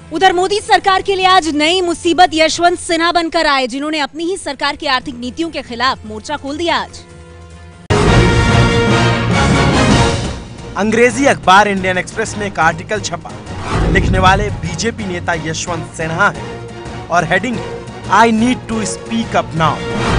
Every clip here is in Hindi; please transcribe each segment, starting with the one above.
उधर मोदी सरकार के लिए आज नई मुसीबत यशवंत सिन्हा बनकर आए, जिन्होंने अपनी ही सरकार की आर्थिक नीतियों के खिलाफ मोर्चा खोल दिया। आज अंग्रेजी अखबार इंडियन एक्सप्रेस में एक आर्टिकल छपा। लिखने वाले बीजेपी नेता यशवंत सिन्हा है और हेडिंग है I need to speak up now.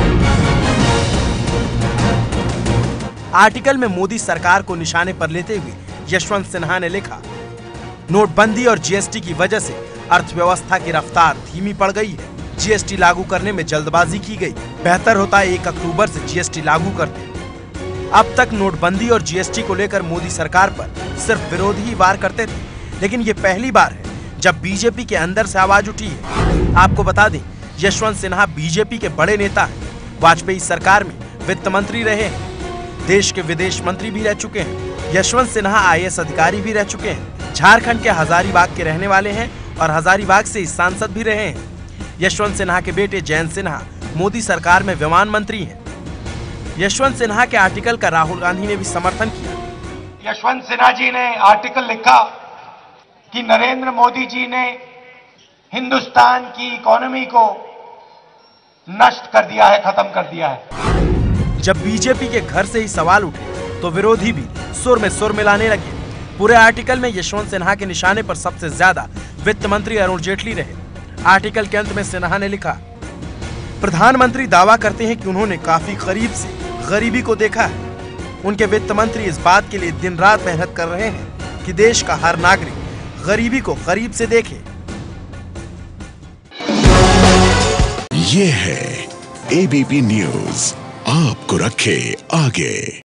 Article में मोदी सरकार को निशाने पर लेते हुए यशवंत सिन्हा ने लिखा, नोटबंदी और जीएसटी की वजह से अर्थव्यवस्था की रफ्तार धीमी पड़ गई है। जीएसटी लागू करने में जल्दबाजी की गई। बेहतर होता 1 अक्टूबर से जीएसटी लागू कर दे। अब तक नोटबंदी और जीएसटी को लेकर मोदी सरकार पर सिर्फ विरोध ही वार करते थे, लेकिन ये पहली बार है जब बीजेपी के अंदर से आवाज उठी है। आपको बता दें, यशवंत सिन्हा बीजेपी के बड़े नेता हैं। वाजपेयी सरकार में वित्त मंत्री रहे हैं, देश के विदेश मंत्री भी रह चुके हैं। यशवंत सिन्हा IAS अधिकारी भी रह चुके हैं। झारखंड के हजारीबाग के रहने वाले हैं और हजारीबाग से सांसद भी रहे हैं। यशवंत सिन्हा के बेटे जयंत सिन्हा मोदी सरकार में विमान मंत्री हैं। यशवंत सिन्हा के आर्टिकल का राहुल गांधी ने भी समर्थन किया। यशवंत सिन्हा जी ने आर्टिकल लिखा कि नरेंद्र मोदी जी ने हिंदुस्तान की इकोनॉमी को नष्ट कर दिया है, खत्म कर दिया है। जब बीजेपी के घर से ही सवाल उठे तो विरोधी भी सुर में सुर मिलाने लगे। पूरे आर्टिकल में यशवंत सिन्हा के निशाने पर सबसे ज्यादा वित्त मंत्री अरुण जेटली रहे। आर्टिकल के अंत में सिन्हा ने लिखा, प्रधानमंत्री दावा करते हैं कि उन्होंने काफी करीब से गरीबी को देखा है। उनके वित्त मंत्री इस बात के लिए दिन रात मेहनत कर रहे हैं कि देश का हर नागरिक गरीबी को करीब से देखे। ये है ABP न्यूज, आपको रखे आगे।